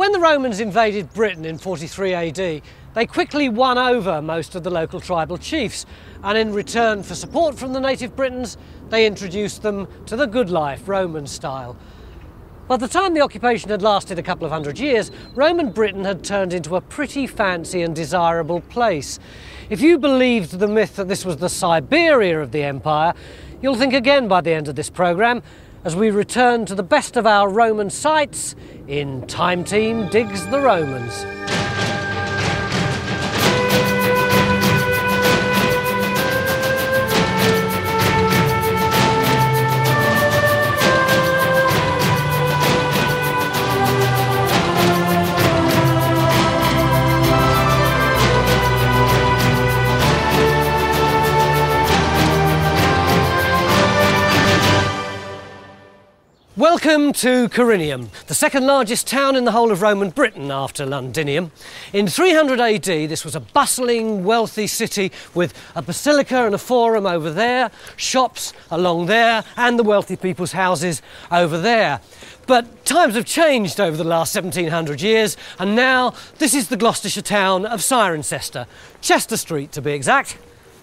When the Romans invaded Britain in 43 AD, they quickly won over most of the local tribal chiefs, and in return for support from the native Britons, they introduced them to the good life, Roman style. By the time the occupation had lasted a couple of hundred years, Roman Britain had turned into a pretty fancy and desirable place. If you believed the myth that this was the Siberia of the empire, you'll think again by the end of this programme, as we return to the best of our Roman sites in Time Team Digs the Romans. Welcome to Corinium, the second largest town in the whole of Roman Britain after Londinium. In 300 AD, this was a bustling, wealthy city with a basilica and a forum over there, shops along there, and the wealthy people's houses over there. But times have changed over the last 1700 years, and now this is the Gloucestershire town of Cirencester, Chester Street to be exact.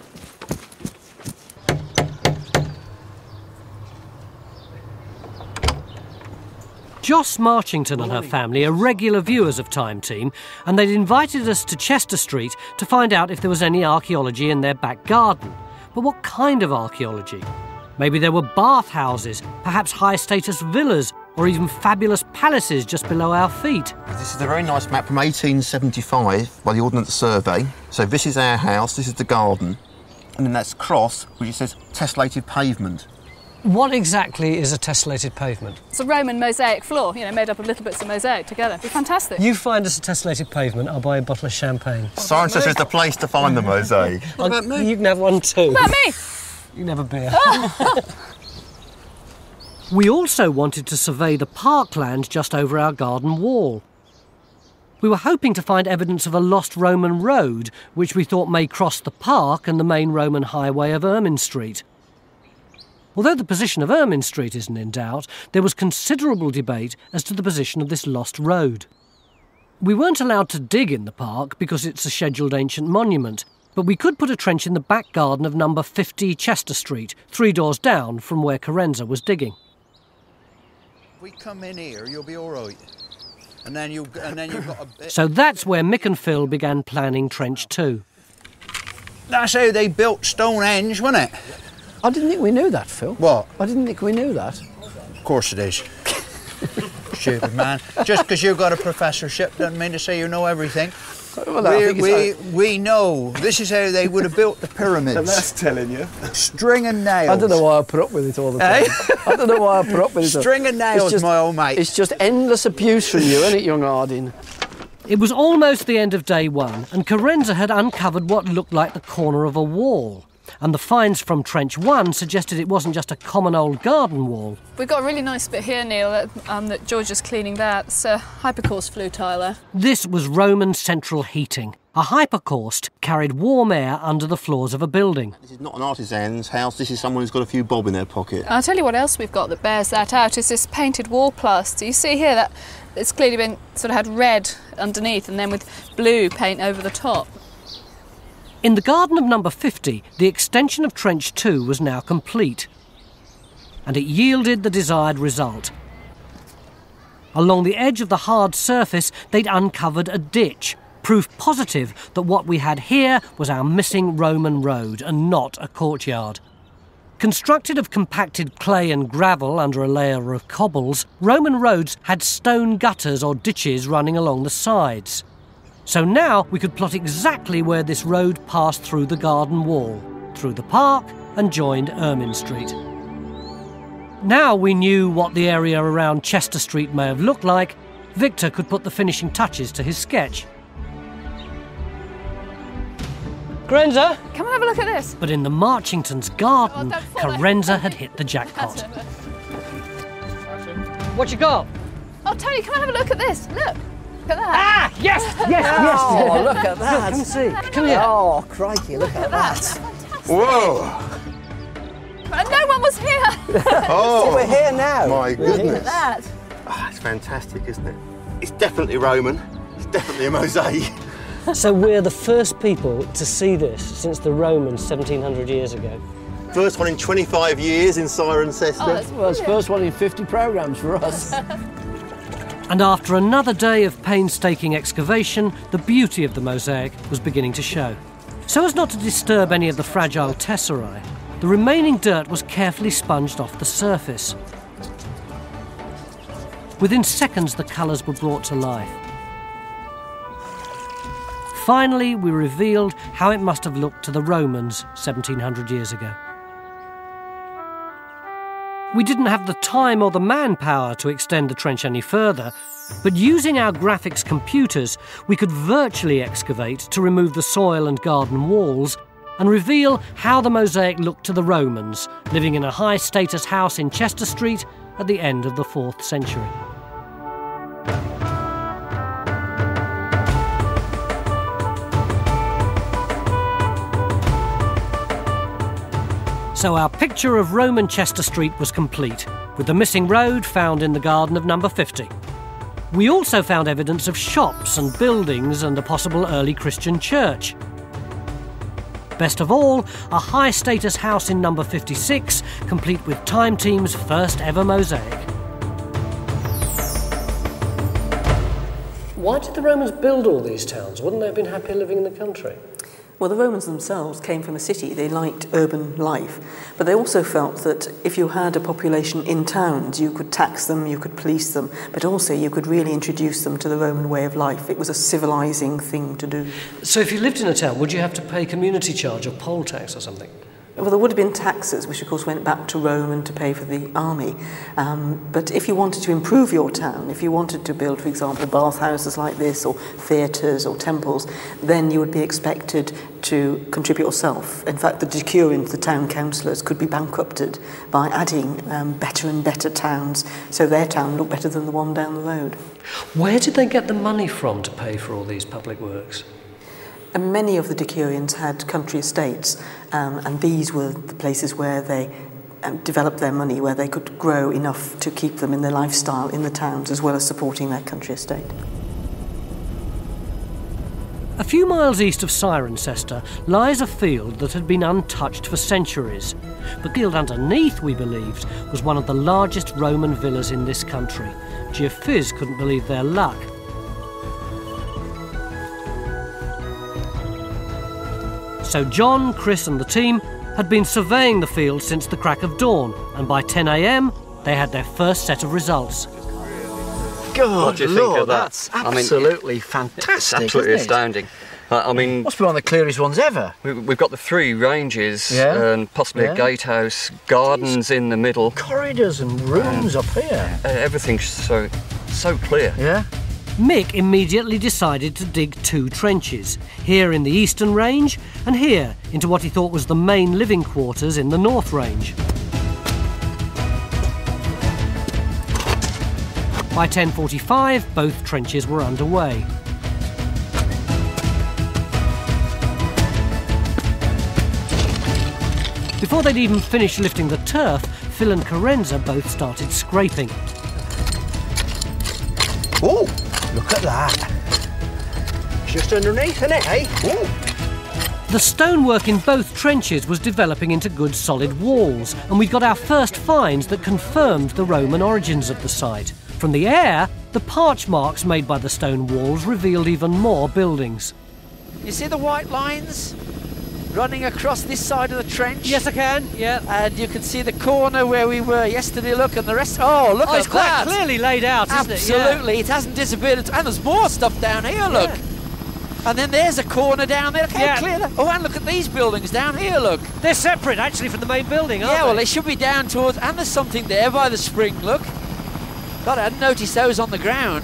Joss Marchington and her family are regular viewers of Time Team, and they'd invited us to Chester Street to find out if there was any archaeology in their back garden. But what kind of archaeology? Maybe there were bathhouses, perhaps high-status villas, or even fabulous palaces just below our feet. This is a very nice map from 1875 by the Ordnance Survey. So this is our house, this is the garden, and then that's cross, which says tessellated pavement. What exactly is a tessellated pavement? It's a Roman mosaic floor, made up of little bits of mosaic together. It'd be fantastic. You find us a tessellated pavement, I'll buy a bottle of champagne. Cirencester is the place to find the mosaic. What about me? You can have one too. What about me? You can have a beer. We also wanted to survey the parkland just over our garden wall. We were hoping to find evidence of a lost Roman road, which we thought may cross the park and the main Roman highway of Ermine Street. Although the position of Ermine Street isn't in doubt, there was considerable debate as to the position of this lost road. We weren't allowed to dig in the park because it's a scheduled ancient monument, but we could put a trench in the back garden of number 50 Chester Street, 3 doors down from where Carenza was digging. If we come in here, you'll be all right. And then you've got a bit... So that's where Mick and Phil began planning Trench 2. That's how they built Stonehenge, wasn't it? I didn't think we knew that, Phil. What? I didn't think we knew that. Of course it is. Stupid man. Just because you've got a professorship doesn't mean to say you know everything. Well, we know. This is how they would have built the pyramids. And that's telling you. String and nails. I don't know why I put up with it all the time. I don't know why I put up with it. String and nails, my old mate. It's just endless abuse from you, isn't it, young Harding? It was almost the end of day one, and Carenza had uncovered what looked like the corner of a wall. And the finds from Trench 1 suggested it wasn't just a common old garden wall. We've got a really nice bit here, Neil, that George is cleaning there. It's hypercaust flue tile there. This was Roman central heating. A hypercaust carried warm air under the floors of a building. This is not an artisan's house, this is someone who's got a few bob in their pocket. I'll tell you what else we've got that bears that out, is this painted wall plaster. You see here that it's clearly been sort of had red underneath and then with blue paint over the top. In the garden of number 50, the extension of Trench 2 was now complete, and it yielded the desired result. Along the edge of the hard surface, they'd uncovered a ditch, proof positive that what we had here was our missing Roman road and not a courtyard. Constructed of compacted clay and gravel under a layer of cobbles, Roman roads had stone gutters or ditches running along the sides. So now we could plot exactly where this road passed through the garden wall, through the park and joined Ermine Street. Now we knew what the area around Chester Street may have looked like, Victor could put the finishing touches to his sketch. Carenza? Come and have a look at this. But in the Marchington's garden, Oh, don't fall Carenza had hit the jackpot. What you got? Oh, Tony, come and have a look at this. Look. Look at that. Ah, yes, yes. Oh, look at that. Come and see. Come here. Oh, crikey, look at that. Whoa! And no one was here. Oh, We're here now. my goodness. Look at that. Ah, it's fantastic, isn't it? It's definitely Roman. It's definitely a mosaic. So we're the first people to see this since the Romans 1700 years ago. First one in 25 years in Cirencester. Oh, that's Well, it's the first one in 50 programmes for us. And after another day of painstaking excavation, the beauty of the mosaic was beginning to show. So as not to disturb any of the fragile tesserae, the remaining dirt was carefully sponged off the surface. Within seconds, the colours were brought to life. Finally, we revealed how it must have looked to the Romans 1700 years ago. We didn't have the time or the manpower to extend the trench any further, but using our graphics computers, we could virtually excavate to remove the soil and garden walls and reveal how the mosaic looked to the Romans, living in a high-status house in Chester Street at the end of the 4th century. So our picture of Roman Chester Street was complete, with the missing road found in the garden of number 50. We also found evidence of shops and buildings and a possible early Christian church. Best of all, a high-status house in number 56, complete with Time Team's first ever mosaic. Why did the Romans build all these towns? Wouldn't they have been happier living in the country? Well, the Romans themselves came from a city. They liked urban life. But they also felt that if you had a population in towns, you could tax them, you could police them, but also you could really introduce them to the Roman way of life. It was a civilising thing to do. So if you lived in a town, would you have to pay community charge or poll tax or something? Well, there would have been taxes, which of course went back to Rome and to pay for the army. But if you wanted to improve your town, if you wanted to build, for example, bathhouses like this, or theatres or temples, then you would be expected to contribute yourself. In fact, the decurions, the town councillors, could be bankrupted by adding better and better towns, so their town looked better than the one down the road. Where did they get the money from to pay for all these public works? And many of the decurions had country estates, and these were the places where they developed their money, where they could grow enough to keep them in their lifestyle in the towns, as well as supporting their country estate. A few miles east of Cirencester lies a field that had been untouched for centuries. But the field underneath, we believed, was one of the largest Roman villas in this country. Geophysics couldn't believe their luck. So John, Chris and the team had been surveying the field since the crack of dawn, and by 10 a.m. they had their first set of results. God, What do you think Lord, of that? that's absolutely fantastic. It's absolutely isn't it? astounding. I mean, Must be one of the clearest ones ever. we've got the 3 ranges Yeah. and possibly Yeah. a gatehouse, gardens in the middle. Corridors and rooms up here. Everything's so clear. Yeah. Mick immediately decided to dig 2 trenches, here in the Eastern Range and here into what he thought was the main living quarters in the North Range. By 10:45, both trenches were underway. Before they'd even finished lifting the turf, Phil and Carenza both started scraping. Oh, look at that. Just underneath, isn't it, eh? Ooh. The stonework in both trenches was developing into good solid walls, and we got our first finds that confirmed the Roman origins of the site. From the air, the parch marks made by the stone walls revealed even more buildings. You see the white lines running across this side of the trench? Yes, I can, yeah. And you can see the corner where we were yesterday, look, and the rest. Oh, look at It's quite that! clearly laid out, isn't it? Yeah. Absolutely, it hasn't disappeared. And there's more stuff down here, look. And then there's a corner down there. Look how Yeah. clear that. Oh, and look at these buildings down here, look. They're separate, actually, from the main building, aren't Yeah, they? well, they should be down towards. And there's something there by the spring, look. God, I hadn't noticed those on the ground.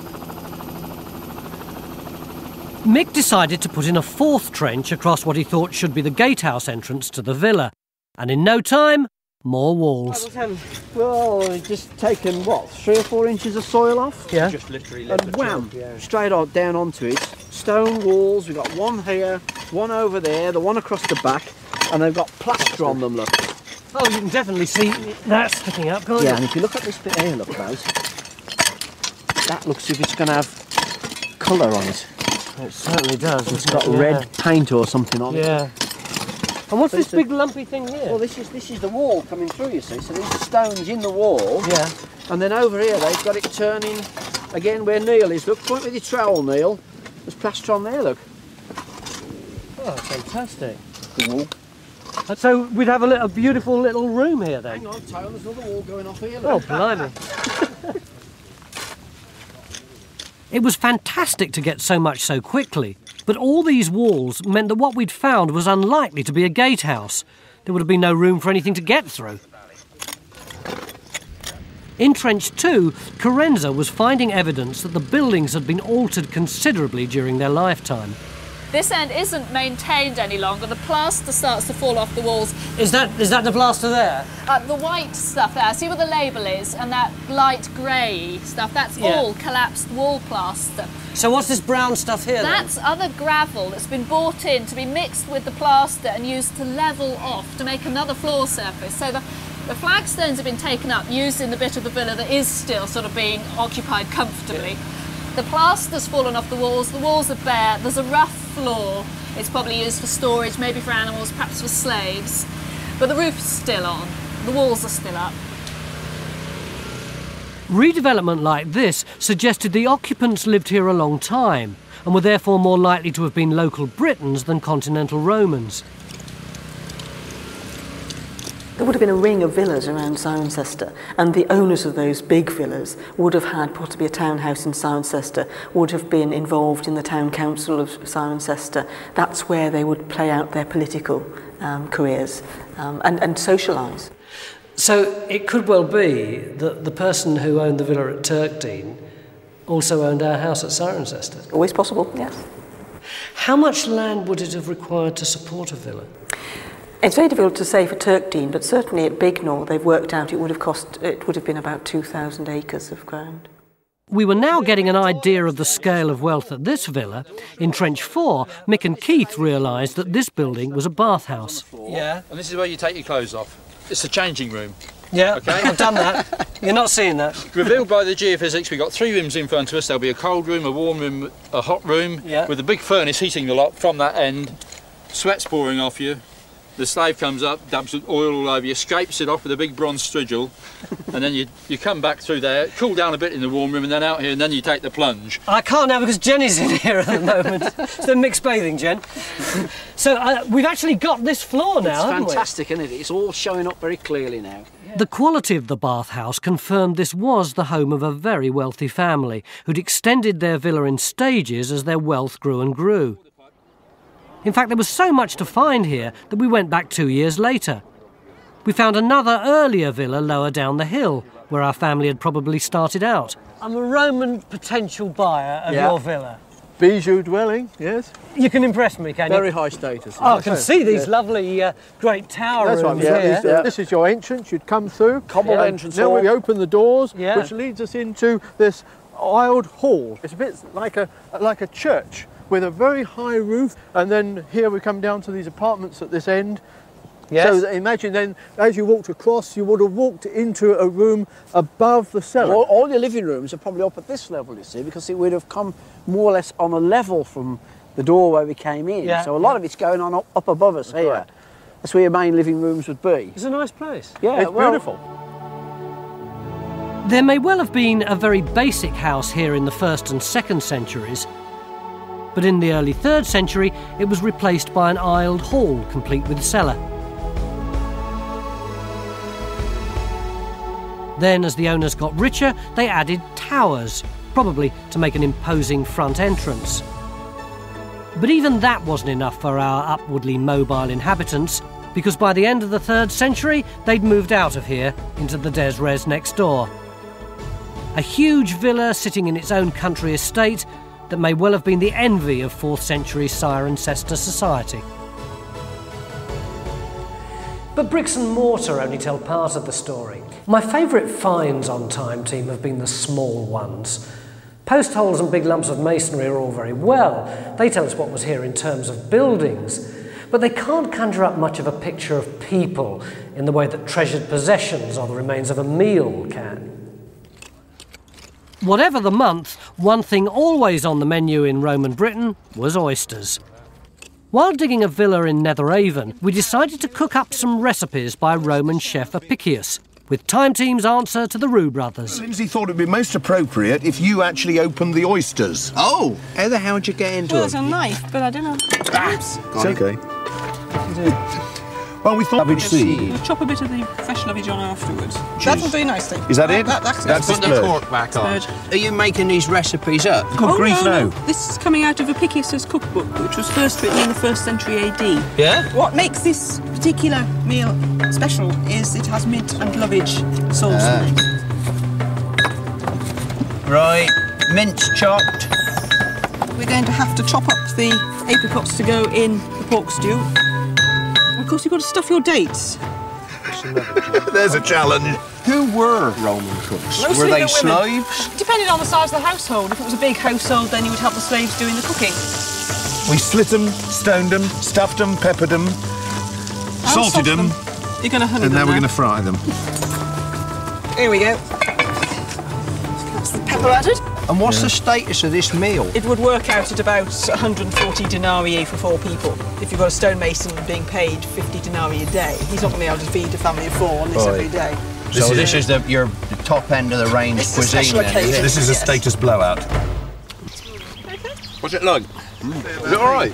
Mick decided to put in a 4th trench across what he thought should be the gatehouse entrance to the villa. And in no time, more walls. Well, we've just taken, what, 3 or 4 inches of soil off? Yeah. Just literally And wham, straight on, down onto it. Stone walls, we've got one here, one over there, the one across the back, and they've got plaster on them, look. Oh, you can definitely see that sticking up, can't Yeah, you? and if you look at this bit here, look, guys. that looks as if it's going to have colour on it. It certainly does. It's got red paint or something on it. Yeah. And what's this big lumpy thing here? Well, this is the wall coming through, you see. So these are stones in the wall. Yeah. And then over here they've got it turning, again where Neil is. Look, point with your trowel, Neil. There's plaster on there, look. Oh, fantastic. The wall. So we'd have a beautiful little room here then? Hang on, Tone, there's another wall going off here, Oh, look. blimey. It was fantastic to get so much so quickly, but all these walls meant that what we'd found was unlikely to be a gatehouse. There would have been no room for anything to get through. In Trench 2, Carenza was finding evidence that the buildings had been altered considerably during their lifetime. This end isn't maintained any longer. The plaster starts to fall off the walls. Is that the plaster there? The white stuff there, see where the label is, and that light grey stuff, that's all collapsed wall plaster. So what's this brown stuff here That's other gravel that's been brought in to be mixed with the plaster and used to level off to make another floor surface. So the flagstones have been taken up, used in the bit of the villa that is still sort of being occupied comfortably. The plaster's fallen off the walls are bare, there's a rough floor. It's probably used for storage, maybe for animals, perhaps for slaves. But the roof's still on, the walls are still up. Redevelopment like this suggested the occupants lived here a long time and were therefore more likely to have been local Britons than continental Romans. There would have been a ring of villas around Cirencester, and the owners of those big villas would have had possibly a townhouse in Cirencester, would have been involved in the town council of Cirencester. That's where they would play out their political careers and socialise. So it could well be that the person who owned the villa at Turkdean also owned our house at Cirencester. Always possible, yes. How much land would it have required to support a villa? It's very difficult to say for Turkdean, but certainly at Bignor they've worked out it would have been about 2,000 acres of ground. We were now getting an idea of the scale of wealth at this villa. In Trench 4, Mick and Keith realised that this building was a bathhouse. Yeah. And this is where you take your clothes off. It's the changing room. Yeah, okay. I've done that. You're not seeing that. Revealed by the geophysics, we've got 3 rooms in front of us. There'll be a cold room, a warm room, a hot room, with a big furnace heating the lot from that end. Sweat's pouring off you. The slave comes up, dabs oil all over you, scrapes it off with a big bronze strigil, and then you come back through there, cool down a bit in the warm room, and then out here, and then you take the plunge. I can't now because Jenny's in here at the moment. It's the mixed bathing, Jen. So we've actually got this floor now, haven't we? It's fantastic, isn't it? It's all showing up very clearly now. The quality of the bathhouse confirmed this was the home of a very wealthy family who'd extended their villa in stages as their wealth grew and grew. In fact, there was so much to find here that we went back 2 years later. We found another earlier villa lower down the hill, where our family had probably started out. I'm a Roman potential buyer of your villa. Bijou dwelling, yes. You can impress me, can you? Very high status. Oh, I can see these lovely great tower rooms here. This is your entrance. You'd come through. Cobbled entrance Then hall. we open the doors, which leads us into this aisled hall. It's a bit like a church, with a very high roof, and then here we come down to these apartments at this end. Yes. So imagine then, as you walked across, you would have walked into a room above the cellar. All your living rooms are probably up at this level, you see, because it would have come more or less on a level from the door where we came in. Yeah. So a lot of it's going on up above us here. Right. That's where your main living rooms would be. It's a nice place. Yeah, It's beautiful. There may well have been a very basic house here in the 1st and 2nd centuries, but in the early 3rd century it was replaced by an aisled hall complete with cellar. Then, as the owners got richer, they added towers, probably to make an imposing front entrance. But even that wasn't enough for our upwardly mobile inhabitants, because by the end of the 3rd century they'd moved out of here into the Des Res next door. A huge villa sitting in its own country estate that may well have been the envy of 4th century Cirencester society. But bricks and mortar only tell part of the story. My favourite finds on Time Team have been the small ones. Post holes and big lumps of masonry are all very well. They tell us what was here in terms of buildings, but they can't conjure up much of a picture of people in the way that treasured possessions or the remains of a meal can. Whatever the month, one thing always on the menu in Roman Britain was oysters. While digging a villa in Netheravon, we decided to cook up some recipes by Roman chef Apicius, with Time Team's answer to the Roux brothers. Lindsay thought it'd be most appropriate if you actually opened the oysters. Oh, how the hell did you get into Well, it? there's a knife, but I don't know. Oops. It's okay. Well, we thought lovage seed. We'll chop a bit of the fresh lovage on afterwards. That will do nicely. Is that it? That's the Put the splurge. cork back on. Are you making these recipes up? Good grief, no. This is coming out of Apicius' cookbook, which was first written in the 1st century AD. Yeah? What makes this particular meal special is it has mint and lovage sauce in it. Right, mince chopped. We're going to have to chop up the apricots to go in the pork stew. Of course, you've got to stuff your dates. There's a challenge. Who were Roman cooks? Mostly Were they the women. slaves? Depending on the size of the household. If it was a big household, then you would have the slaves doing the cooking. We slit them, stoned them, stuffed them, peppered them, salted them, You're going to honey and them now we're now. going to fry them. Here we go. That's the pepper added. And what's the status of this meal? It would work out at about 140 denarii for 4 people. If you've got a stonemason being paid 50 denarii a day, he's not going to be able to feed a family of 4 on this every day. So this is your top end of the range It's a cuisine special then, is occasion. it? This is a Yes. status blowout. What's it like? Is it all right?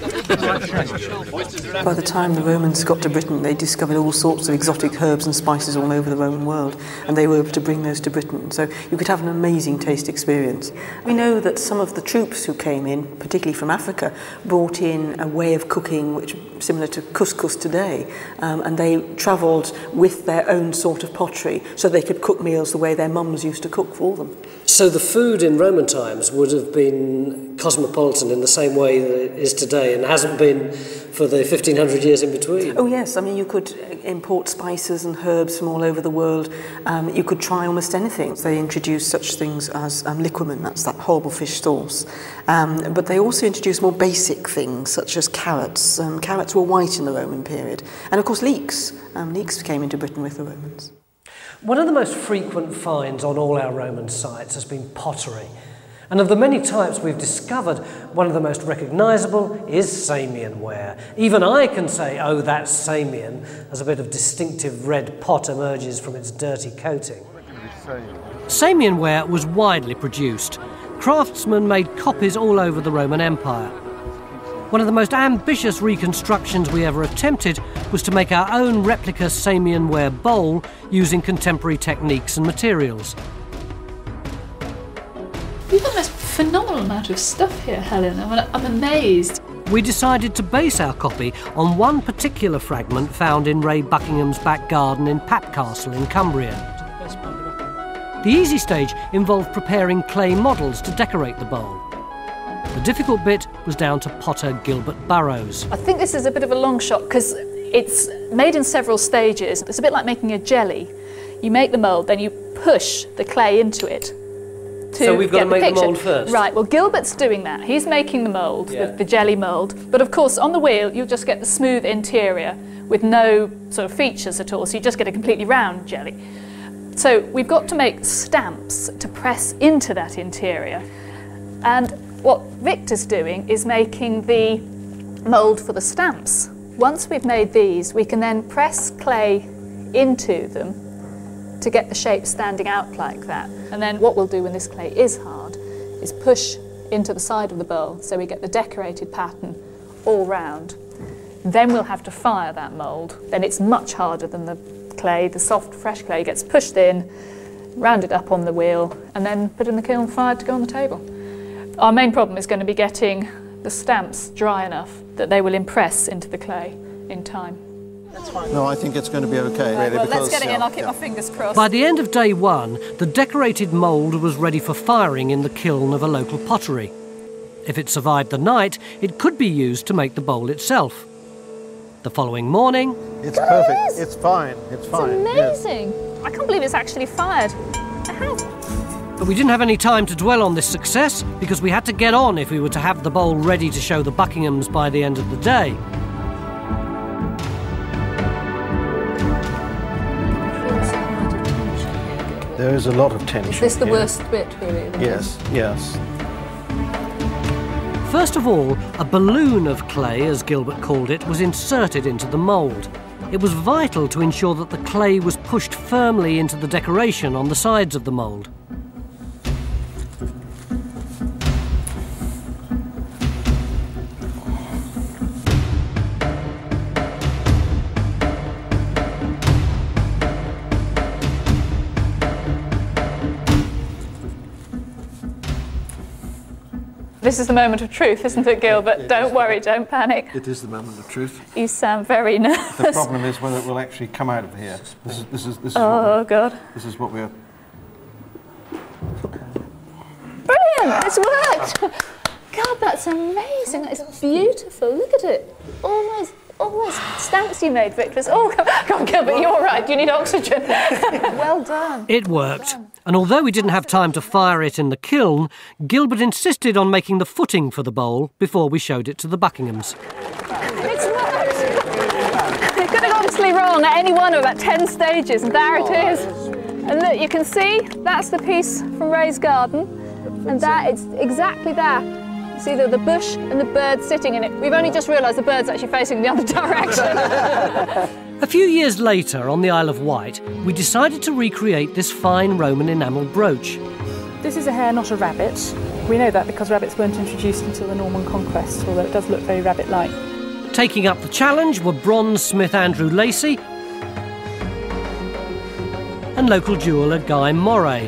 By the time the Romans got to Britain, they discovered all sorts of exotic herbs and spices all over the Roman world, and they were able to bring those to Britain. So you could have an amazing taste experience. We know that some of the troops who came in, particularly from Africa, brought in a way of cooking which similar to couscous today, and they travelled with their own sort of pottery so they could cook meals the way their mums used to cook for them. So the food in Roman times would have been cosmopolitan in the same way that it is today, and hasn't been for the 1500 years in between. Oh yes, I mean you could import spices and herbs from all over the world. You could try almost anything. They introduced such things as liquamen, that's that horrible fish sauce. But they also introduced more basic things such as carrots. Carrots were white in the Roman period. And of course leeks. Leeks came into Britain with the Romans. One of the most frequent finds on all our Roman sites has been pottery. And of the many types we've discovered, one of the most recognisable is Samian ware. Even I can say, oh, that's Samian, as a bit of distinctive red pot emerges from its dirty coating. Samian ware was widely produced. Craftsmen made copies all over the Roman Empire. One of the most ambitious reconstructions we ever attempted was to make our own replica Samian ware bowl using contemporary techniques and materials. You've got the most phenomenal amount of stuff here, Helen. I'm amazed. We decided to base our copy on one particular fragment found in Ray Buckingham's back garden in Pat Castle in Cumbria. The easy stage involved preparing clay models to decorate the bowl. The difficult bit was down to potter Gilbert Burrows. I think this is a bit of a long shot because it's made in several stages. It's a bit like making a jelly. You make the mould, then you push the clay into it. So we've got to make the mould first? Right, well Gilbert's doing that. He's making the mould, the jelly mould. But of course on the wheel you'll just get the smooth interior with no sort of features at all, so you just get a completely round jelly. So we've got to make stamps to press into that interior. And what Victor's doing is making the mould for the stamps. Once we've made these, we can then press clay into them to get the shape standing out like that. And then what we'll do when this clay is hard is push into the side of the bowl so we get the decorated pattern all round. Then we'll have to fire that mould. Then it's much harder than the clay. The soft, fresh clay gets pushed in, rounded up on the wheel, and then put in the kiln fired to go on the table. Our main problem is going to be getting the stamps dry enough that they will impress into the clay in time. No, I think it's going to be okay, really. Well, because, let's get it in. I'll keep my fingers crossed. By the end of day one, the decorated mould was ready for firing in the kiln of a local pottery. If it survived the night, it could be used to make the bowl itself. The following morning... It's perfect. It's fine. It's fine. It's amazing. Yes. I can't believe it's actually fired. It has. But we didn't have any time to dwell on this success because we had to get on if we were to have the bowl ready to show the Buckinghams by the end of the day. There is a lot of tension. Is this the here. worst bit, really? Yes, yes. First of all, a balloon of clay, as Gilbert called it, was inserted into the mould. It was vital to ensure that the clay was pushed firmly into the decoration on the sides of the mould. This is the moment of truth, isn't it, Gilbert? Don't worry, don't panic. It is the moment of truth. You sound very nervous. The problem is whether it will actually come out of here. This is God. This is what we're... Brilliant! It's worked! God, that's amazing. That is beautiful. Look at it. All those stamps you made, Victor. Oh, come on, Gilbert, you're all right. Do you need oxygen? Well done. It worked. And although we didn't have time to fire it in the kiln, Gilbert insisted on making the footing for the bowl before we showed it to the Buckinghams. It's worked! It could have gone obviously wrong at any one of about 10 stages, and there it is. And look, you can see that's the piece from Ray's garden, and that it's exactly there. You see the bush and the bird sitting in it. We've only just realised the bird's actually facing the other direction. A few years later, on the Isle of Wight, we decided to recreate this fine Roman enamel brooch. This is a hare, not a rabbit. We know that because rabbits weren't introduced until the Norman conquest, although it does look very rabbit-like. Taking up the challenge were bronze smith Andrew Lacey and local jeweller Guy Moray.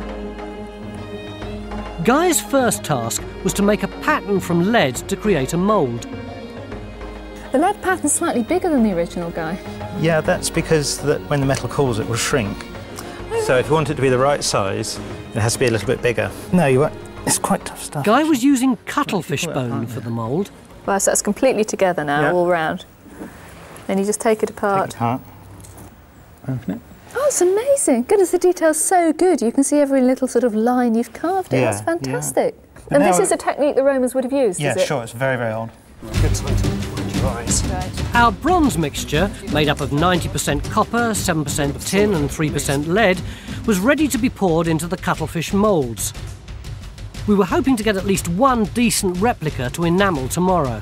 Guy's first task was to make a pattern from lead to create a mould. The lead pattern's slightly bigger than the original, Guy. Yeah, that's because when the metal cools it will shrink. So if you want it to be the right size, it has to be a little bit bigger. No, you won't. It's quite tough stuff. Guy was using cuttlefish bone for the mould. Well, so that's completely together now, all round. Then you just take it apart. Take it apart. Open it. Oh, it's amazing. Goodness, the detail's so good. You can see every little sort of line you've carved in. That's fantastic. Yeah. And this is a technique the Romans would have used, yeah, is it? Sure. It's very, very old. Good time to wind your eyes. Right. Our bronze mixture, made up of 90% copper, 7% tin and 3% lead, was ready to be poured into the cuttlefish moulds. We were hoping to get at least one decent replica to enamel tomorrow.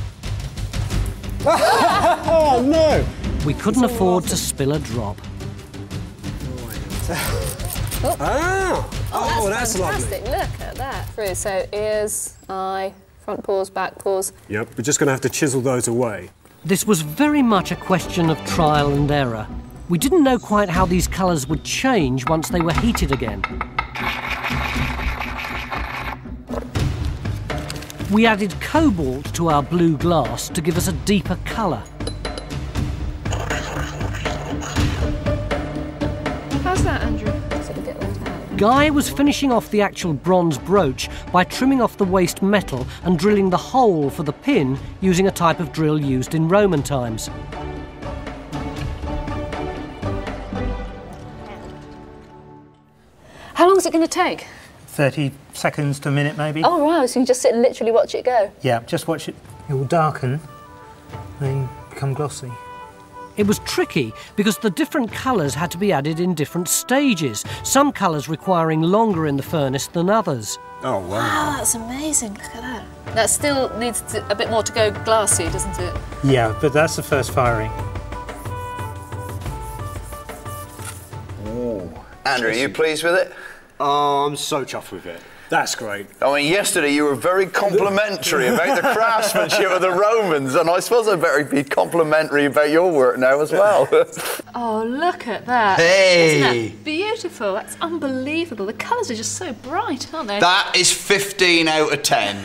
Oh, no! We couldn't afford to spill a drop. Oh, that's fantastic. Lovely. Look at that. Through. So ears, eye, front paws, back paws. Yep, we're just going to have to chisel those away. This was very much a question of trial and error. We didn't know quite how these colours would change once they were heated again. We added cobalt to our blue glass to give us a deeper colour. How's that, Andrew? Guy was finishing off the actual bronze brooch by trimming off the waste metal and drilling the hole for the pin using a type of drill used in Roman times. How long is it going to take? 30 seconds to a minute, maybe. Oh, right, so you just sit and literally watch it go? Yeah, just watch it. It will darken, then become glossy. It was tricky because the different colours had to be added in different stages, some colours requiring longer in the furnace than others. Oh, wow. Wow, that's amazing. Look at that. That still needs a bit more to go glassy, doesn't it? Yeah, but that's the first firing. Oh. Andrew, are you pleased with it? Oh, I'm so chuffed with it. That's great. I mean, yesterday you were very complimentary about the craftsmanship of the Romans, and I suppose I'd better be complimentary about your work now as well. Oh, look at that. Hey! Isn't that beautiful? That's unbelievable. The colours are just so bright, aren't they? That is 15 out of 10.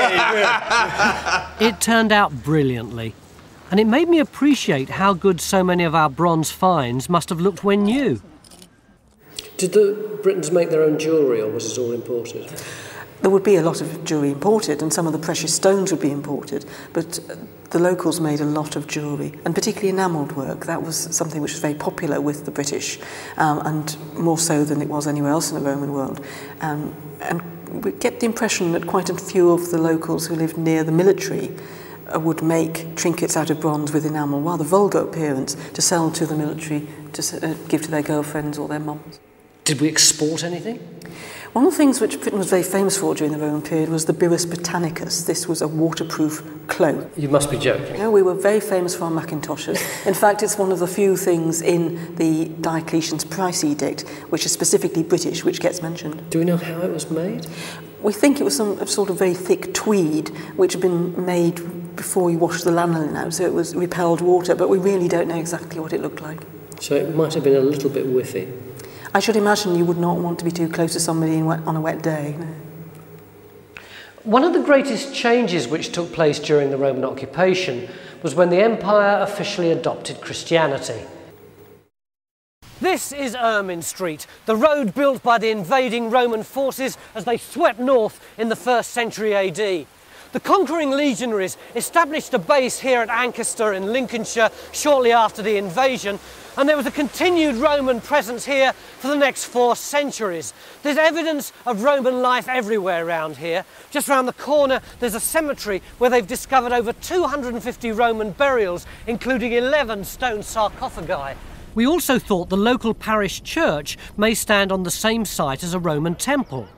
It turned out brilliantly, and it made me appreciate how good so many of our bronze finds must have looked when new. Did the Britons make their own jewellery, or was it all imported? There would be a lot of jewellery imported, and some of the precious stones would be imported, but the locals made a lot of jewellery, and particularly enamelled work. That was something which was very popular with the British, and more so than it was anywhere else in the Roman world. And we get the impression that quite a few of the locals who lived near the military would make trinkets out of bronze with enamel, rather vulgar appearance, to sell to the military, to give to their girlfriends or their mums. Did we export anything? One of the things which Britain was very famous for during the Roman period was the Birus Britannicus. This was a waterproof cloak. You must be joking. Yeah, we were very famous for our Macintoshes. In fact, it's one of the few things in the Diocletian's Price Edict which is specifically British, which gets mentioned. Do we know how it was made? We think it was some sort of very thick tweed which had been made before you washed the lanolin out, so it was repelled water, but we really don't know exactly what it looked like. So it might have been a little bit whiffy. I should imagine you would not want to be too close to somebody on a wet day. No. One of the greatest changes which took place during the Roman occupation was when the empire officially adopted Christianity. This is Ermine Street, the road built by the invading Roman forces as they swept north in the 1st century AD. The conquering legionaries established a base here at Ancaster in Lincolnshire shortly after the invasion, and there was a continued Roman presence here for the next 4 centuries. There's evidence of Roman life everywhere around here. Just round the corner there's a cemetery where they've discovered over 250 Roman burials, including 11 stone sarcophagi. We also thought the local parish church may stand on the same site as a Roman temple.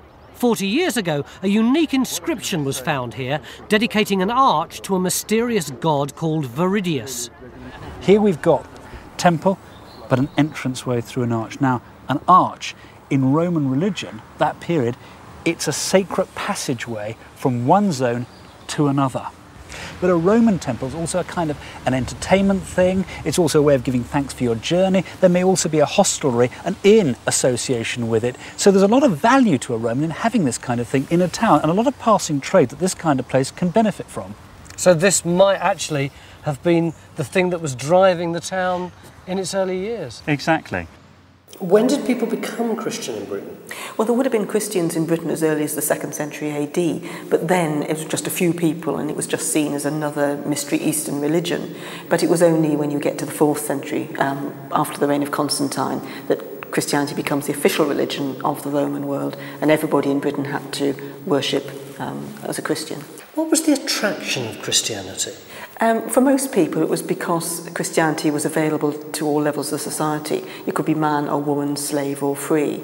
40 years ago, a unique inscription was found here, dedicating an arch to a mysterious god called Viridius. Here we've got temple, but an entranceway through an arch. Now, an arch, in Roman religion, that period, it's a sacred passageway from one zone to another. But a Roman temple is also a kind of an entertainment thing. It's also a way of giving thanks for your journey. There may also be a hostelry, an inn association with it. So there's a lot of value to a Roman in having this kind of thing in a town, and a lot of passing trade that this kind of place can benefit from. So this might actually have been the thing that was driving the town in its early years. Exactly. When did people become Christian in Britain? Well, there would have been Christians in Britain as early as the 2nd century AD, but then it was just a few people and it was just seen as another mystery Eastern religion. But it was only when you get to the 4th century, after the reign of Constantine, that Christianity becomes the official religion of the Roman world, and everybody in Britain had to worship as a Christian. What was the attraction of Christianity? For most people, it was because Christianity was available to all levels of society. You could be man or woman, slave or free.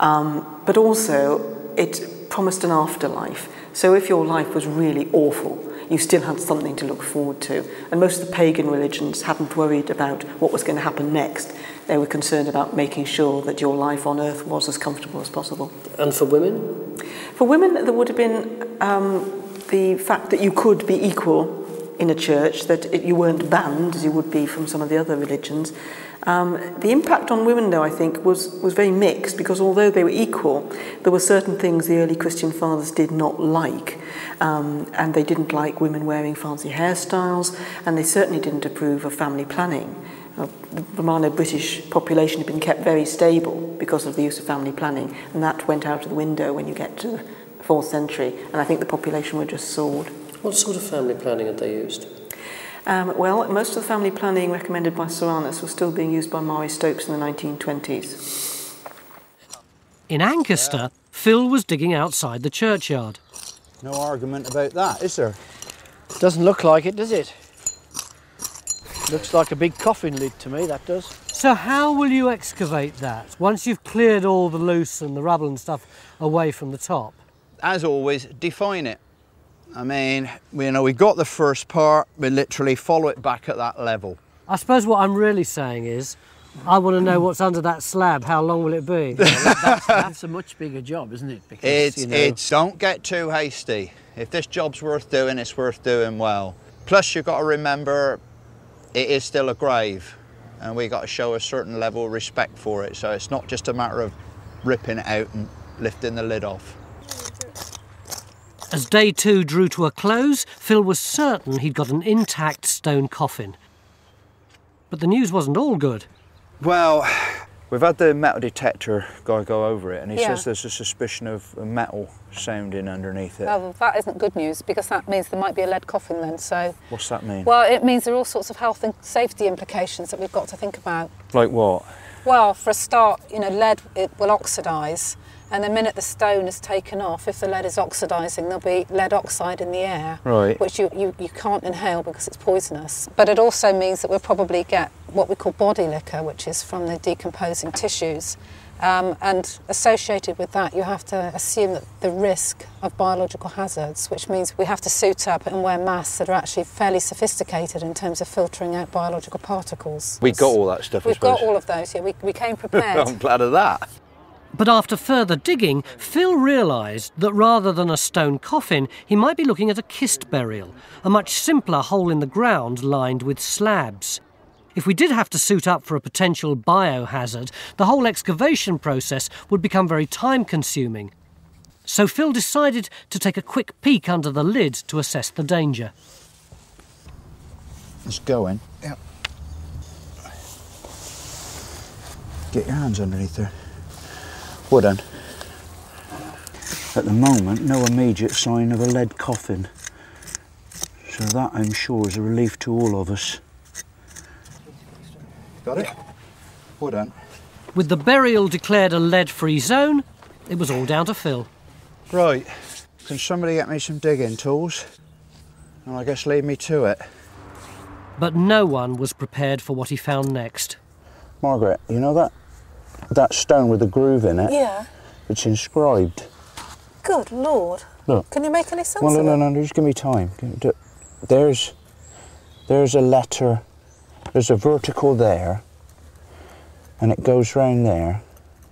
But also, it promised an afterlife. So if your life was really awful, you still had something to look forward to. And most of the pagan religions hadn't worried about what was going to happen next. They were concerned about making sure that your life on earth was as comfortable as possible. And for women? For women, there would have been the fact that you could be equal in a church, that you weren't banned as you would be from some of the other religions. The impact on women, though, I think, was very mixed, because although they were equal, there were certain things the early Christian fathers did not like. And they didn't like women wearing fancy hairstyles, and they certainly didn't approve of family planning. The Romano-British population had been kept very stable because of the use of family planning, and that went out of the window when you get to the 4th century, and I think the population were just soared. What sort of family planning had they used? Well, most of the family planning recommended by Soranus was still being used by Maurice Stopes in the 1920s. In Ancaster, Phil was digging outside the churchyard. No argument about that, is there? Doesn't look like it, does it? Looks like a big coffin lid to me, that does. So how will you excavate that, once you've cleared all the loose and the rubble and stuff away from the top? As always, define it. I mean, we got the first part, we literally follow it back at that level. I suppose what I'm really saying is, I want to know what's under that slab. How long will it be? That's a much bigger job, isn't it? Because, don't get too hasty. If this job's worth doing, it's worth doing well. Plus, you've got to remember, it is still a grave, and we got to show a certain level of respect for it. So it's not just a matter of ripping it out and lifting the lid off. As day 2 drew to a close, Phil was certain he'd got an intact stone coffin. But the news wasn't all good. Well, we've had the metal detector guy go over it, and he says there's a suspicion of a metal sounding underneath it. Well, that isn't good news, because that means there might be a lead coffin then, so... What's that mean? Well, it means there are all sorts of health and safety implications that we've got to think about. Like what? Well, for a start, lead, it will oxidise, and the minute the stone is taken off, if the lead is oxidising, there'll be lead oxide in the air, right, which you can't inhale because it's poisonous. But it also means that we'll probably get what we call body liquor, which is from the decomposing tissues, And associated with that, you have to assume that the risk of biological hazards, which means we have to suit up and wear masks that are actually fairly sophisticated in terms of filtering out biological particles. We got all that stuff, I We've got suppose. all of those, yeah. We came prepared. I'm glad of that. But after further digging, Phil realised that rather than a stone coffin, he might be looking at a kist burial, a much simpler hole in the ground lined with slabs. If we did have to suit up for a potential biohazard, the whole excavation process would become very time-consuming. So Phil decided to take a quick peek under the lid to assess the danger. Let's go in. Yep. Get your hands underneath there. Well done. At the moment, no immediate sign of a lead coffin. So that, I'm sure, is a relief to all of us. Got it? Well done. With the burial declared a lead-free zone, it was all down to Phil. Right, can somebody get me some digging tools? And I guess lead me to it. But no one was prepared for what he found next. Margaret, you know that stone with the groove in it? Yeah. It's inscribed. Good Lord. Look. Can you make any sense Well, of it? no, just give me time. There's a letter, there's a vertical there, and it goes round there.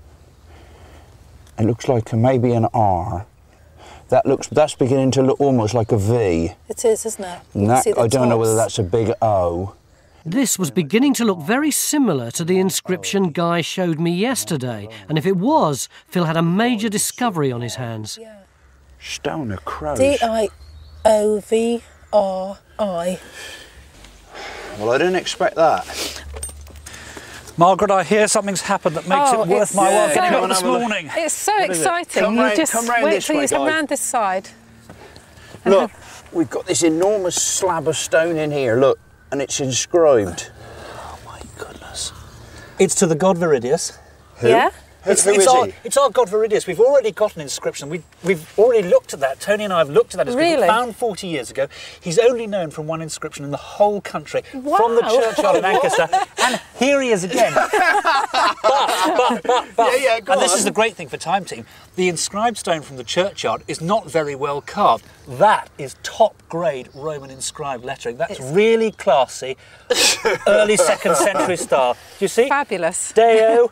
It looks like maybe an R. That's beginning to look almost like a V. It is, isn't it? And that, I don't know whether that's a big O. This was beginning to look very similar to the inscription Guy showed me yesterday, and if it was, Phil had a major discovery on his hands. Stone of Crows. D-I-O-V-R-I. Well, I didn't expect that. Margaret, I hear something's happened that makes it worth my while getting up this morning. It's so exciting. You just wait till you come round this side. Look, we've got this enormous slab of stone in here, look, and it's inscribed. Oh my goodness. It's to the god Viridius. Who? Yeah? Who is he? It's our god Viridius. We've already got an inscription. We've already looked at that. Tony and I have looked at that. It's been found 40 years ago. He's only known from one inscription in the whole country, from the churchyard in Ancaster. And here he is again. But, and this is the great thing for Time Team, the inscribed stone from the churchyard is not very well carved. That is top-grade Roman inscribed lettering. That's really classy, early 2nd century style. Do you see? Fabulous. Deo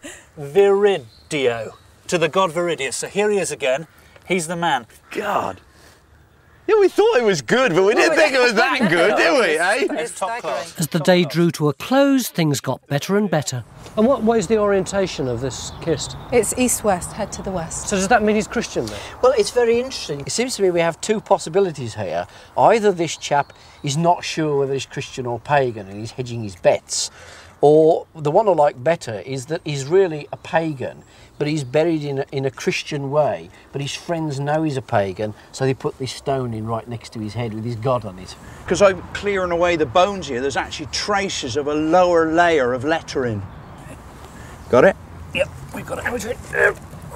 Viridio, to the god Viridius. So here he is again. He's the man. God. Yeah, we thought it was good, but we didn't think it was that good, did we, eh? It's top class. As the day drew to a close, things got better and better. And what is the orientation of this kist? It's east-west, head to the west. So does that mean he's Christian then? Well, it's very interesting. It seems to me we have two possibilities here. Either this chap is not sure whether he's Christian or pagan and he's hedging his bets, or the one I like better is that he's really a pagan, but he's buried in a Christian way, but his friends know he's a pagan, so they put this stone in right next to his head with his god on it. Because I'm clearing away the bones here, there's actually traces of a lower layer of lettering. Got it? Yep, we've got it. There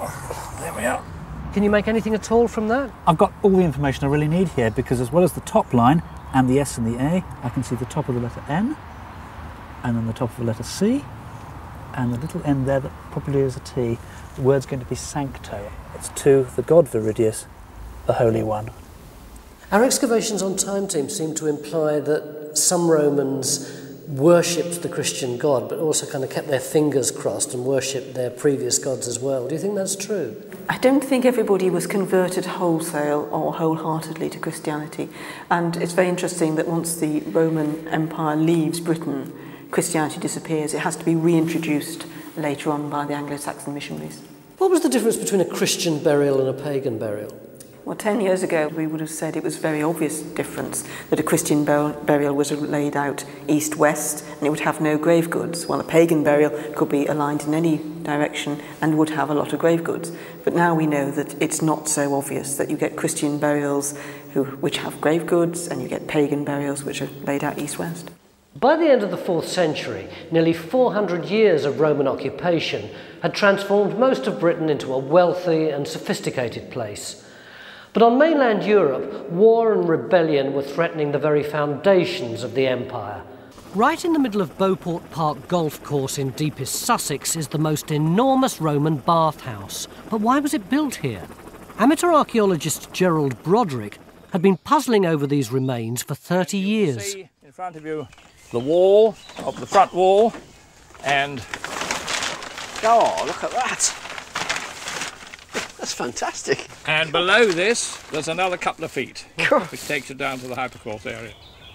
we are. Can you make anything at all from that? I've got all the information I really need here, because as well as the top line and the S and the A, I can see the top of the letter N, and then the top of the letter C, and the little N there that probably is a T. The word's going to be Sancto. It's to the god Viridius, the Holy One. Our excavations on Time Team seem to imply that some Romans worshipped the Christian god, but also kind of kept their fingers crossed and worshipped their previous gods as well. Do you think that's true? I don't think everybody was converted wholesale or wholeheartedly to Christianity. And it's very interesting that once the Roman Empire leaves Britain, Christianity disappears. It has to be reintroduced later on by the Anglo-Saxon missionaries. What was the difference between a Christian burial and a pagan burial? Well, 10 years ago, we would have said it was a very obvious difference that a Christian burial was laid out east-west and it would have no grave goods, while a pagan burial could be aligned in any direction and would have a lot of grave goods. But now we know that it's not so obvious, that you get Christian burials which have grave goods and you get pagan burials which are laid out east-west. By the end of the 4th century, nearly 400 years of Roman occupation had transformed most of Britain into a wealthy and sophisticated place. But on mainland Europe, war and rebellion were threatening the very foundations of the empire. Right in the middle of Beauport Park Golf Course in deepest Sussex is the most enormous Roman bathhouse. But why was it built here? Amateur archaeologist Gerald Broderick had been puzzling over these remains for 30 years. See in front of you the wall of the front wall, and oh, look at that! That's fantastic. And below this, there's another couple of feet, which takes it down to the hypocourse area.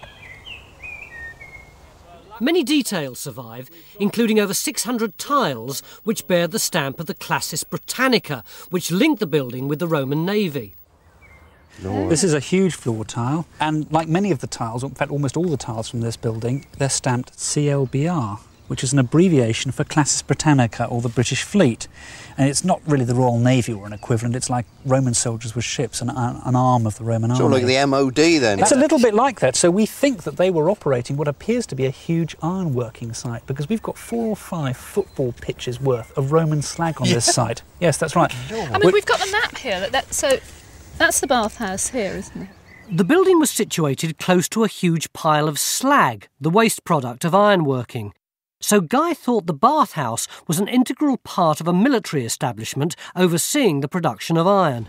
Many details survive, including over 600 tiles which bear the stamp of the Classis Britannica, which linked the building with the Roman Navy. This is a huge floor tile, and like many of the tiles, in fact almost all the tiles from this building, they're stamped CLBR, which is an abbreviation for Classis Britannica, or the British Fleet. And it's not really the Royal Navy or an equivalent, it's like Roman soldiers with ships, an arm of the Roman army. Sort of like the MOD then? It's a little bit like that, so we think that they were operating what appears to be a huge ironworking site, because we've got 4 or 5 football pitches worth of Roman slag on this site. Yes, that's right. I mean, we've got the map here, so that's the bathhouse here, isn't it? The building was situated close to a huge pile of slag, the waste product of ironworking. So Guy thought the bathhouse was an integral part of a military establishment overseeing the production of iron.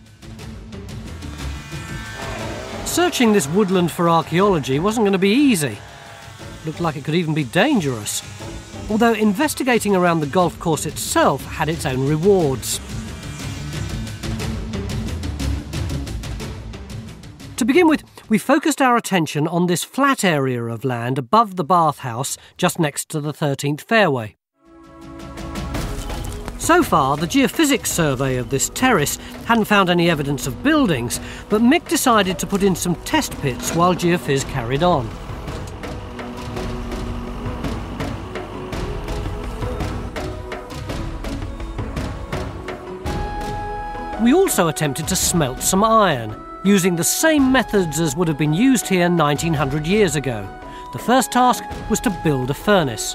Searching this woodland for archaeology wasn't going to be easy. Looked like it could even be dangerous. Although investigating around the golf course itself had its own rewards. To begin with, we focused our attention on this flat area of land above the bathhouse, just next to the 13th fairway. So far, the geophysics survey of this terrace hadn't found any evidence of buildings, but Mick decided to put in some test pits while geophys carried on. We also attempted to smelt some iron, using the same methods as would have been used here 1900 years ago. The first task was to build a furnace.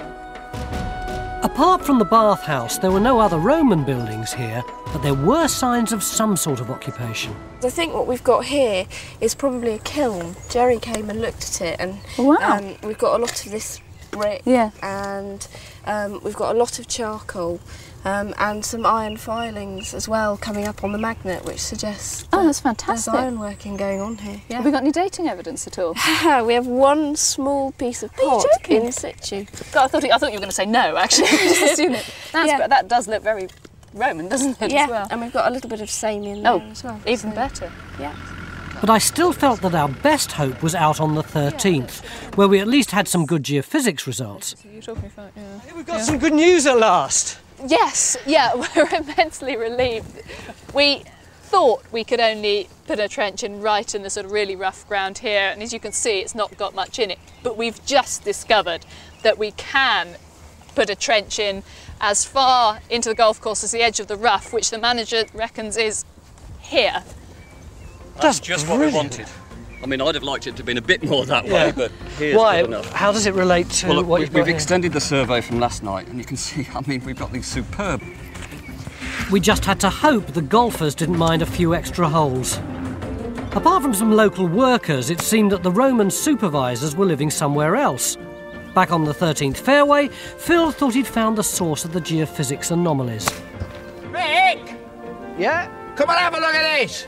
Apart from the bathhouse, there were no other Roman buildings here, but there were signs of some sort of occupation. I think what we've got here is probably a kiln. Jerry came and looked at it, and we've got a lot of this brick, and we've got a lot of charcoal. And some iron filings as well coming up on the magnet, which suggests that's fantastic. There's ironworking going on here. Yeah. Have we got any dating evidence at all? We have one small piece of pot in situ. God, I thought you were going to say no, actually. Just assume it. That does look very Roman, doesn't it, as well? And we've got a little bit of Samian there as well. Even better. Yeah. But I still felt that our best hope was out on the 13th, where we at least had some good geophysics results. We've got some good news at last. Yes, we're immensely relieved. We thought we could only put a trench in right in the sort of really rough ground here, and as you can see, it's not got much in it. But we've just discovered that we can put a trench in as far into the golf course as the edge of the rough, which the manager reckons is here. That's just what we wanted. I mean, I'd have liked it to have been a bit more that way, but here's good enough. How does it relate to well, look, what we've extended the survey from last night, and you can see, I mean, we've got these superb. We just had to hope the golfers didn't mind a few extra holes. Apart from some local workers, it seemed that the Roman supervisors were living somewhere else. Back on the 13th fairway, Phil thought he'd found the source of the geophysics anomalies. Rick! Yeah? Come and have a look at this!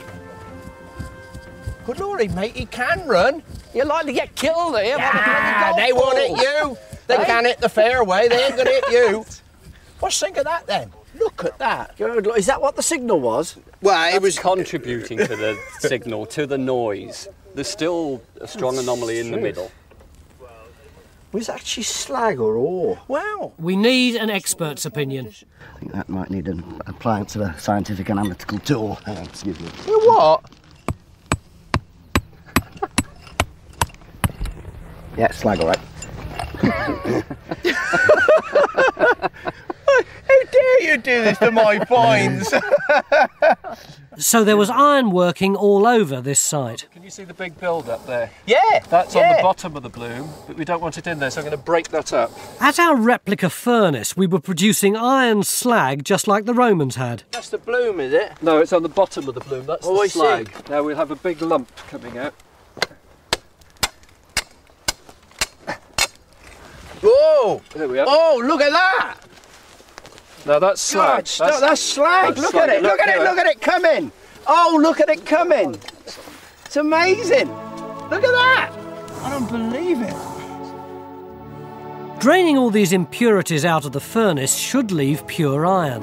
Good lordy, mate, he can run. You're likely to get killed here. They won't hit you. They can hit the fairway, they ain't going to hit you. What's think of that then? Look at that. Good. Is that what the signal was? Well, it was contributing to the signal, to the noise. There's still a strong anomaly in the middle. Was it actually slag or ore? Wow. We need an expert's opinion. I think that might need an appliance of a scientific analytical tool. Excuse me. You what? Yeah, slag, all right. How dare you do this to my finds? So there was ironworking all over this site. Can you see the big build up there? Yeah. That's on the bottom of the bloom, but we don't want it in there, so I'm going to break that up. At our replica furnace, we were producing iron slag just like the Romans had. That's the bloom, is it? No, it's on the bottom of the bloom. That's I the slag. see. Now we'll have a big lump coming out. Whoa! There we are. Oh, look at that! Now that's slag. God, stop, that's slag. Look at it, look at it, look at it coming. Oh, look at it coming. It's amazing. Look at that. I don't believe it. Draining all these impurities out of the furnace should leave pure iron.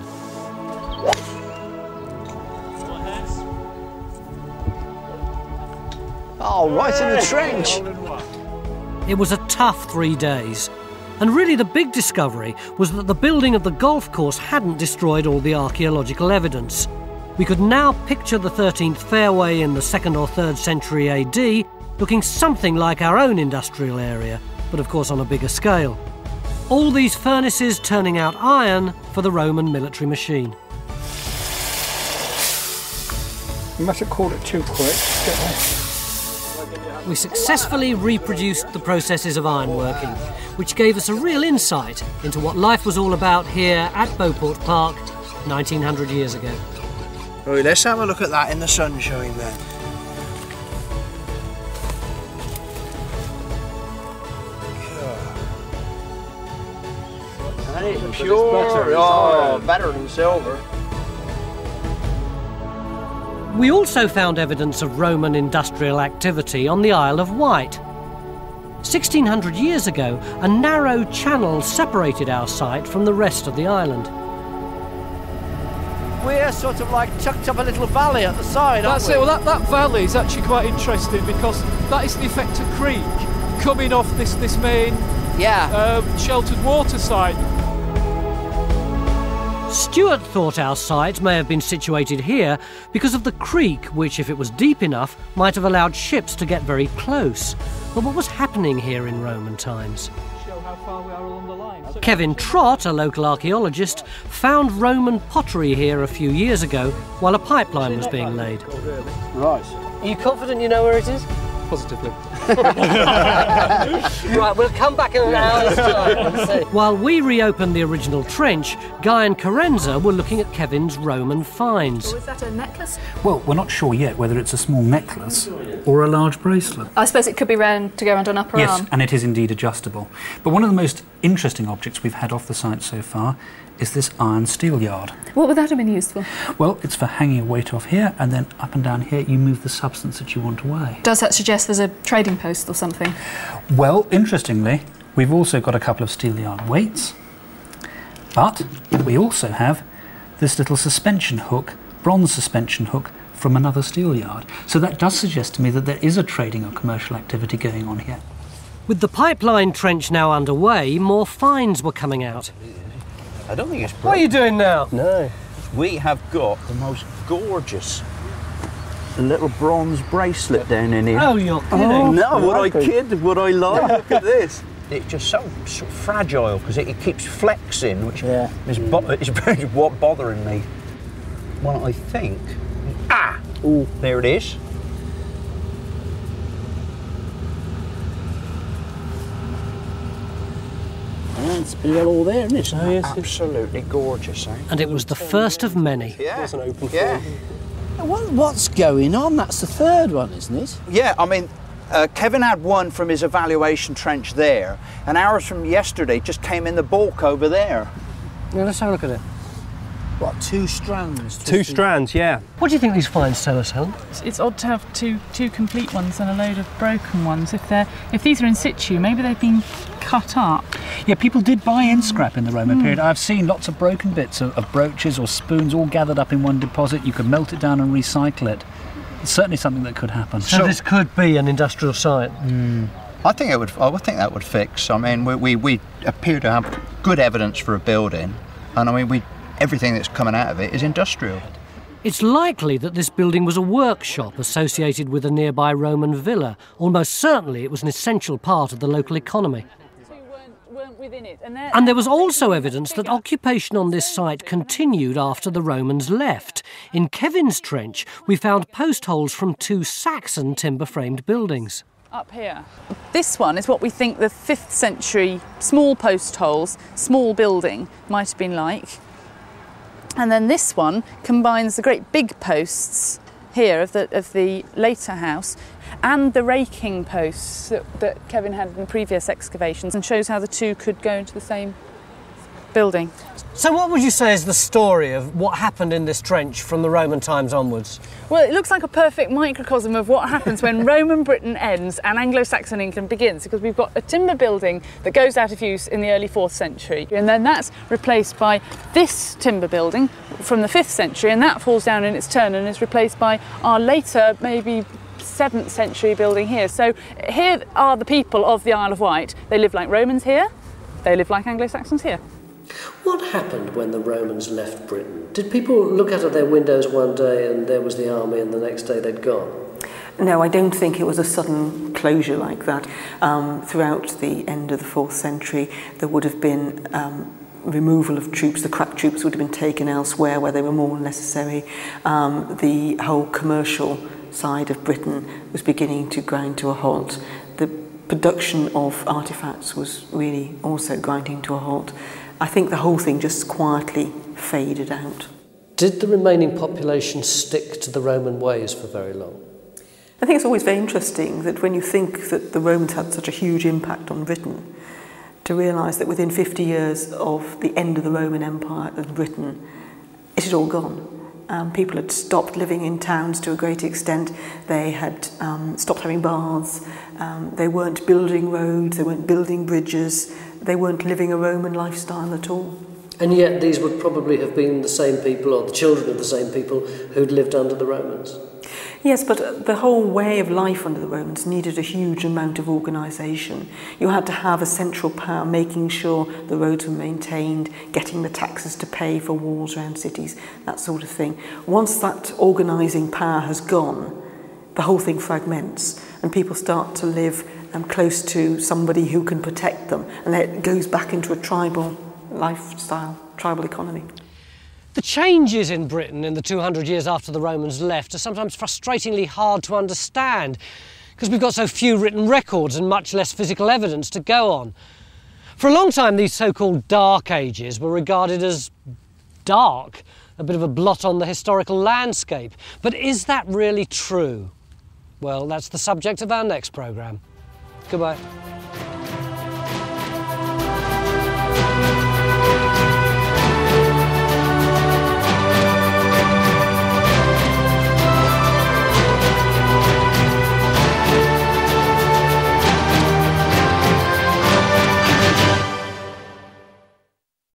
Oh, right in the trench. It was a tough 3 days. And really the big discovery was that the building of the golf course hadn't destroyed all the archaeological evidence. We could now picture the 13th fairway in the 2nd or 3rd century AD looking something like our own industrial area, but of course on a bigger scale. All these furnaces turning out iron for the Roman military machine. You must have called it too quick. We successfully reproduced the processes of ironworking, which gave us a real insight into what life was all about here at Beauport Park 1900 years ago. Right, let's have a look at that in the sunshine then. And it's pure, better than silver. We also found evidence of Roman industrial activity on the Isle of Wight. 1600 years ago, a narrow channel separated our site from the rest of the island. We're sort of like tucked up a little valley at the side, aren't That's we? it. Well, that valley is actually quite interesting because that is the effect of creek coming off this main sheltered water site. Stuart thought our site may have been situated here because of the creek, which, if it was deep enough, might have allowed ships to get very close. But what was happening here in Roman times? Show how far we are along the line. Kevin Trott, a local archaeologist, found Roman pottery here a few years ago while a pipeline was being laid. Right. Are you confident you know where it is? Positively. Right, we'll come back in an hour's time and see. While we reopened the original trench, Guy and Carenza were looking at Kevin's Roman finds. Was that a necklace? Well, we're not sure yet whether it's a small necklace or a large bracelet. I suppose it could be round to go around an upper arm. Yes, and it is indeed adjustable. But one of the most interesting objects we've had off the site so far is this iron steel yard. What would that have been used for? Well, it's for hanging a weight off here, and then up and down here you move the substance that you want to weigh. Does that suggest there's a trading post or something? Well, interestingly, we've also got a couple of steel yard weights, but we also have this little suspension hook, bronze suspension hook, from another steel yard. So that does suggest to me that there is a trading or commercial activity going on here. With the pipeline trench now underway, more finds were coming out. I don't think it's broken. What are you doing now? No. We have got the most gorgeous little bronze bracelet down in here. Oh, you're kidding. Oh, no, would I kid? Would I lie? Look at this. It's just so fragile because it keeps flexing, which is what bothering me. Well, I think... Oh, there it is. It's pretty well all there, isn't it? Oh, yes, absolutely gorgeous, eh? And it was the first of many. Yeah. It wasn't open Yeah. What's going on? That's the third one, isn't it? Yeah, I mean, Kevin had one from his evaluation trench there, and ours from yesterday just came in the bulk over there. Now let's have a look at it. What, 2 strands? Two strands, yeah. What do you think these finds tell us, Helen? It's odd to have two complete ones and a load of broken ones. If these are in situ, maybe they've been cut up. Yeah, people did buy in scrap in the Roman period. I've seen lots of broken bits of brooches or spoons all gathered up in one deposit. You could melt it down and recycle it. It's certainly something that could happen. So this could be an industrial site. I think I would think that would fix. I mean, we appear to have good evidence for a building, and I mean everything that's coming out of it is industrial. It's likely that this building was a workshop associated with a nearby Roman villa. Almost certainly it was an essential part of the local economy. Weren't within it. And there was also evidence that occupation on this site continued after the Romans left. In Kevin's trench, we found post holes from 2 Saxon timber-framed buildings. Up here. This one is what we think the 5th century small post holes, small building might have been like. And then this one combines the great big posts here of the later house, and the raking posts that Kevin had in previous excavations, and shows how the two could go into the same building. So what would you say is the story of what happened in this trench from the Roman times onwards? Well, it looks like a perfect microcosm of what happens when Roman Britain ends and Anglo-Saxon England begins, because we've got a timber building that goes out of use in the early 4th century, and then that's replaced by this timber building from the 5th century, and that falls down in its turn and is replaced by our later, maybe 7th century building here. So here are the people of the Isle of Wight. They live like Romans here, they live like Anglo-Saxons here. What happened when the Romans left Britain? Did people look out of their windows one day and there was the army and the next day they'd gone? No, I don't think it was a sudden closure like that. Throughout the end of the 4th century, there would have been removal of troops. The crack troops would have been taken elsewhere where they were more necessary. The whole commercial side of Britain was beginning to grind to a halt. The production of artefacts was really also grinding to a halt. I think the whole thing just quietly faded out. Did the remaining population stick to the Roman ways for very long? I think it's always very interesting that when you think that the Romans had such a huge impact on Britain, to realise that within 50 years of the end of the Roman Empire of Britain, it had all gone. People had stopped living in towns to a great extent. They had stopped having baths. They weren't building roads. They weren't building bridges. They weren't living a Roman lifestyle at all. And yet these would probably have been the same people, or the children of the same people, who'd lived under the Romans. Yes, but the whole way of life under the Romans needed a huge amount of organisation. You had to have a central power making sure the roads were maintained, getting the taxes to pay for walls around cities, that sort of thing. Once that organising power has gone, the whole thing fragments and people start to live close to somebody who can protect them, and it goes back into a tribal lifestyle, tribal economy. The changes in Britain in the 200 years after the Romans left are sometimes frustratingly hard to understand because we've got so few written records and much less physical evidence to go on. For a long time, these so-called Dark Ages were regarded as dark, a bit of a blot on the historical landscape. But is that really true? Well, that's the subject of our next programme. Goodbye.